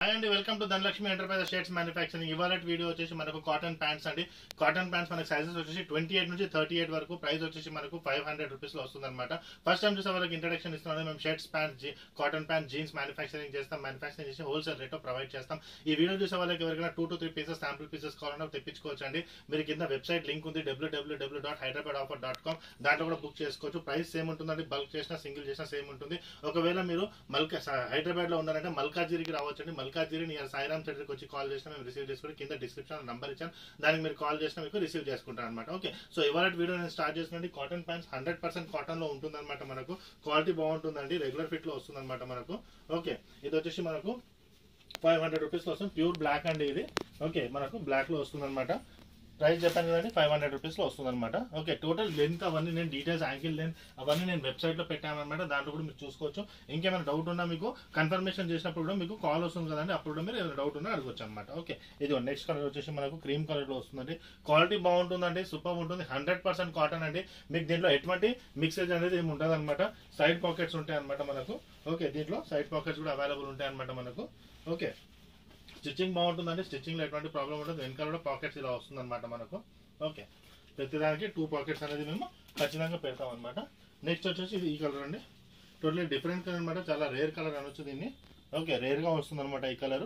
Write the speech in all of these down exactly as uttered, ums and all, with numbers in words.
Hi అండి, welcome to Dhanalakshmi enterprises shirts manufacturing. ఇవాళ video వచ్చేసి మనకు కాటన్ ప్యాంట్స్ అండి. కాటన్ ప్యాంట్స్ మనకు సైజెస్ వచ్చేసి ట్వంటీ ఎయిట్ నుంచి థర్టీ ఎయిట్ వరకు. ప్రైస్ వచ్చేసి మనకు ఫైవ్ హండ్రెడ్ రూపీస్ లో వస్తుంది అనమాట. ఫస్ట్ టైం చూసే వాళ్ళకి ఇంట్రడక్షన్ ఇస్తున్నాం. మేము shirts, pants, cotton pant, jeans manufacturing చేస్తాం. మ్యానుఫ్యాక్చరింగ్ చేసి హోల్సేల్ రేట్ ప్రొవైడ్ చేస్తాం. ఈ వీడియో చూసే వాళ్ళకి ఎవరికైనా two to three pieces sample pieces కావాలన్నా తెప్పించుకోవచ్చు అండి. మీరు కింద వెబ్సైట్ లింక్ ఉంది, W W W dot Hyderabad offer dot com. దాంట్లో కూడా బుక్ చేసుకోవచ్చు. ప్రైస్ సేమ్ ఉంటుందండి. బల్క్ చేసినా సింగిల్ చేసినా సేమ్ ఉంటుంది. ఒకవేళ మీరు మల్కా హైదరాబాద్ లో ఉన్నారంటే మల్కాజిరికి రావచ్చండి. మల్కాజిరి నియర్ సాయిరామ్ సెంటర్కి వచ్చి కాల్ చేసినా మేము రిసీవ్ చేసుకుని కింద డిస్క్రిప్షన్ నంబర్ ఇచ్చాను, దానికి మీరు కాల్ చేసినా మీకు రిసీవ్ చేసుకుంటాను అనమాట. ఓకే, సో ఇవాళ వీడియో నేను స్టార్ట్ చేసినండి. Cotton pants hundred percent cotton లో ఉంటుంది అనమాట. మనకు క్వాలిటీ బాగుంటుందండి. రెగ్యులర్ ఫిట్ లో వస్తుంది అనమాట మనకు. ఓకే, ఇది వచ్చేసి మనకు ఫైవ్ హండ్రెడ్ రూపీస్ లో వస్తుంది. ప్యూర్ బ్లాక్ అండి ఇది. ఓకే, మనకు బ్లాక్ లో వస్తుంది అనమాట. ప్రైస్ చెప్పాను కదండి, ఫైవ్ హండ్రెడ్ రూపీస్ లో వస్తుంది అనమాట. ఓకే, టోటల్ లెంత్ అవన్నీ నేను డీటెయిల్స్, యాంకిల్ లెంత్ అవన్నీ నేను వెబ్సైట్ లో పెట్టాను అనమాట. దాంట్లో కూడా మీరు చూసుకోవచ్చు. ఇంకేమైనా డౌట్ ఉన్నా మీకు కన్ఫర్మేషన్ చేసినప్పుడు కూడా మీకు కాల్ వస్తుంది కదండి, అప్పుడు కూడా మీరు ఏదైనా డౌట్ ఉన్నా అడగొచ్చు అనమాట. ఓకే, ఇది నెక్స్ట్ కలర్ వచ్చేసి మనకు క్రీమ్ కలర్ లో వస్తుందండి. క్వాలిటీ బాగుంటుందండి, సూపర్ ఉంటుంది. హండ్రెడ్ పర్సెంట్ కాటన్ అండి. మీకు దీంట్లో ఎటువంటి మిక్సేజ్ అనేది ఏమి ఉంటుంది అనమాట. సైడ్ పాకెట్స్ ఉంటాయి అనమాట మనకు. ఓకే, దీంట్లో సైడ్ పాకెట్స్ కూడా అవైలబుల్ ఉంటాయి అనమాట మనకు. ఓకే, స్టిచ్చింగ్ బాగుంటుందండి. స్టిచ్చింగ్ లో ఎటువంటి ప్రాబ్లం ఉంటుంది. వెనకాల కూడా పాకెట్స్ ఇలా వస్తుంది అనమాట మనకు. ఓకే, ప్రతిదానికి టూ పాకెట్స్ అనేది మేము ఖచ్చితంగా పెడతాం అనమాట. నెక్స్ట్ వచ్చేసి ఇది ఈ కలర్ అండి. టోటలీ డిఫరెంట్ కలర్ అనమాట. చాలా రేర్ కలర్ అనొచ్చు దీన్ని. ఓకే, రేర్ గా వస్తుంది అనమాట ఈ కలర్.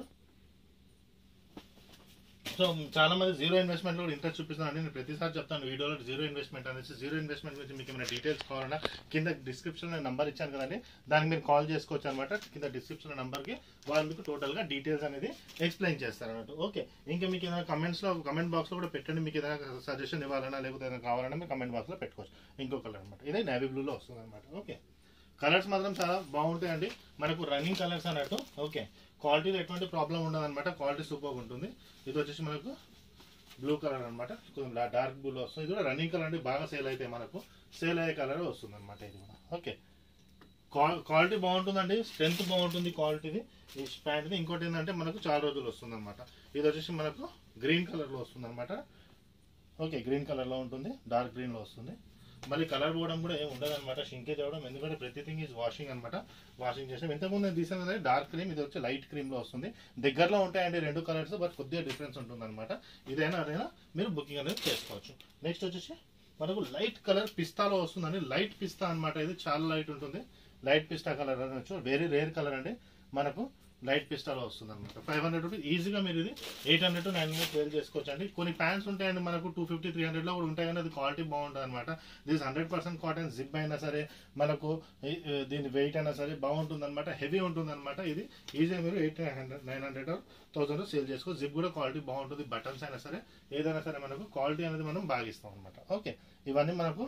సో చాలా మంది జీరో ఇన్వెస్ట్మెంట్ లో కూడా ఇంట్రెస్ట్ చూపిస్తున్నాను. నేను ప్రతిసారి చెప్తాను వీడియోలో జీరో ఇన్వెస్ట్మెంట్ అనేసి. జీరో ఇన్వెస్ట్మెంట్ గురించి మీకు ఏమైనా డీటెయిల్స్ కావాలన్నా కింద డిస్క్రిప్షన్ లో నెంబర్ ఇచ్చాను కదండి, దానికి మీరు కాల్ చేసుకోవచ్చు అనమాట. కింద డిస్క్రిప్షన్ నెంబర్ కి వాళ్ళు మీకు టోటల్ గా డీటెయిల్స్ అనేది ఎక్స్ప్లెయిన్ చేస్తారు అన్నట్టు. ఓకే, ఇంకా మీకు ఏదైనా కమెంట్స్ లో కమెంట్ బాక్స్ లో కూడా పెట్టండి. మీకు ఏదైనా సజెషన్ ఇవ్వాలన్నా లేకపోతే ఏదైనా కావాలన్నా మీరు కమెంట్ బాక్స్ లో పెట్టుకోవచ్చు. ఇంకో కలర్ అనమాట, ఇదే నేవీ బ్లూ లో వస్తుంది అనమాట. ఓకే, కలర్స్ మాత్రం చాలా బాగుంటాయండి. మనకు రన్నింగ్ కలర్స్ అన్నట్టు. ఓకే, క్వాలిటీలో ఎటువంటి ప్రాబ్లం ఉండదు అనమాట. క్వాలిటీ సూపర్ ఉంటుంది. ఇది వచ్చేసి మనకు బ్లూ కలర్ అనమాట. కొంచెం డార్క్ బ్లూలో వస్తుంది. ఇది కూడా రన్నింగ్ కలర్ అండి. బాగా సేల్ అయితే మనకు సేల్ అయ్యే కలర్ వస్తుంది అనమాట ఇది కూడా. ఓకే, క్వాలిటీ బాగుంటుందండి. స్ట్రెంత్ బాగుంటుంది క్వాలిటీది ఈ ప్యాంట్ది. ఇంకోటి ఏంటంటే మనకు చాలా రోజులు వస్తుంది అనమాట. ఇది వచ్చేసి మనకు గ్రీన్ కలర్ లో వస్తుంది అనమాట. ఓకే, గ్రీన్ కలర్ లో ఉంటుంది. డార్క్ గ్రీన్ లో వస్తుంది. మళ్ళీ కలర్ పోవడం కూడా ఏమి ఉండదు అనమాట. షింకేజ్ అవ్వడం, ఎందుకంటే ప్రతిథింగ్ ఈజ్ వాషింగ్ అనమాట. వాషింగ్ చేసాం. ఇంతకుముందు నేను తీసాను కదా డార్క్ క్రీమ్, ఇది వచ్చి లైట్ క్రీమ్ లో వస్తుంది. దగ్గరలో ఉంటాయండి రెండు కలర్స్, బట్ కొద్దిగా డిఫరెన్స్ ఉంటుంది అనమాట. ఇదైనా అదైనా మీరు బుకింగ్ అనేది చేసుకోవచ్చు. నెక్స్ట్ వచ్చేసి మనకు లైట్ కలర్ పిస్తాలో వస్తుందండి. లైట్ పిస్తా అనమాట. ఇది చాలా లైట్ ఉంటుంది. లైట్ పిస్తా కలర్ అనొచ్చు. వెరీ రేర్ కలర్ అండి. మనకు లైట్ పిస్టాలో వస్తుంది అనమాట. ఫైవ్ హండ్రెడ్ రూపీస్ ఈజీగా మీరు ఇది eight hundred to nine hundred sale చేసుకోవచ్చు అండి. కొన్ని ప్యాంట్స్ ఉంటాయండి మనకు టూ ఫిఫ్టీ త్రీ హండ్రెడ్ లో కూడా ఉంటాయి, కానీ అది క్వాలిటీ బాగుంటుంది అనమాట. This hundred percent cotton. Zip అయినా సరే మనకు దీని వెయిట్ అయినా సరే బాగుంటుంది అనమాట. హెవీ ఉంటుంది అనమాట. ఇది ఈజీగా మీరు eight hundred nine hundred thousand sale చేసుకోవచ్చు. జిప్ కూడా క్వాలిటీ బాగుంటుంది. బటన్స్ అయినా సరే ఏదైనా సరే మనకు క్వాలిటీ అనేది మనం బాగా ఇస్తాం అనమాట. ఓకే, ఇవన్నీ మనకు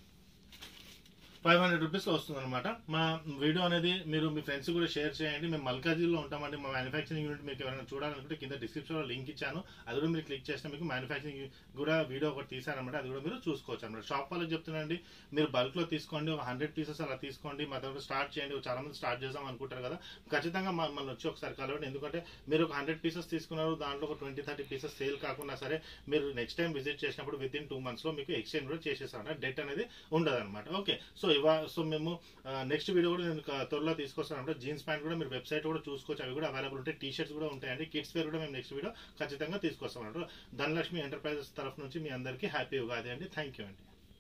ఫైవ్ హండ్రెడ్ రూపీస్ లో వస్తుంది అనమాట. మా వీడియో అనేది మీరు మీ ఫ్రెండ్స్ కూడా షేర్ చేయండి. మేము మల్కాజీలో ఉంటామండి. మా మ్యానుఫ్యాక్చరింగ్ యూనిట్ మీకు ఎవరైనా చూడాలనుకుంటే కింద డిస్క్రిప్షన్ లో లింక్ ఇచ్చాను. అది కూడా మీరు క్లిక్ చేస్తే మీకు మ్యానుఫ్యాక్చరింగ్ కూడా వీడియో ఒకటి తీసానమాట. అది కూడా మీరు చూసుకోవచ్చు అనమాట. షాప్ వాళ్ళకి చెప్తున్నాండి, మీరు బల్క్ లో తీసుకోండి. ఒక హండ్రెడ్ పీసెస్ అలా తీసుకోండి. మా దగ్గర స్టార్ట్ చేయండి. చాలా మంది స్టార్ట్ చేద్దాం అనుకుంటారు కదా, ఖచ్చితంగా మమ్మల్ని వచ్చి ఒకసారి కలవండి. ఎందుకంటే మీరు ఒక హండ్రెడ్ పీసెస్ తీసుకున్నారు, దాంట్లో ఒక ట్వంటీ థర్టీ పీసెస్ సేల్ కాకుండా సరే మీరు నెక్స్ట్ టైం విజిట్ చేసినప్పుడు విత్ ఇన్ టూ మంత్స్ లో మీకు ఎక్స్చేంజ్ కూడా చేసేస్తామంట. డెట్ అనేది ఉండదు అనమాట. ఓకే, సో ఇవా సో మేము నెక్స్ట్ వీడియో కూడా నేను త్వరలో తీసుకొస్తాను అంటే జీన్స్ ప్యాంట్ కూడా మీరు వెబ్సైట్ కూడా చూసుకోవచ్చు. అవి కూడా అవైలబుల్ ఉంటాయి. టీ షర్ట్స్ కూడా ఉంటాయండి. కిడ్స్ వేర్ కూడా మేము నెక్స్ట్ వీడియో ఖచ్చితంగా తీసుకొస్తాం అంటారు. ధనలక్ష్మి ఎంటర్ప్రైజెస్ తరఫు నుంచి మీ అందరికీ హ్యాపీ ఉగాది అండి. థ్యాంక్ యూ అండి.